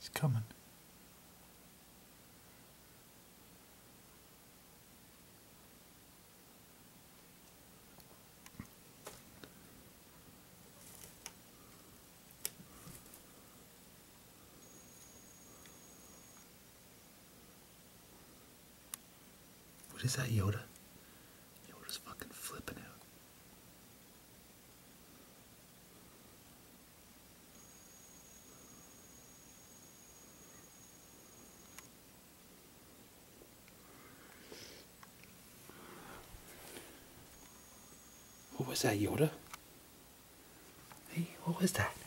He's coming. What is that, Yoda? Yoda's fucking flipping out. What was that, Yoda? Hey, what was that?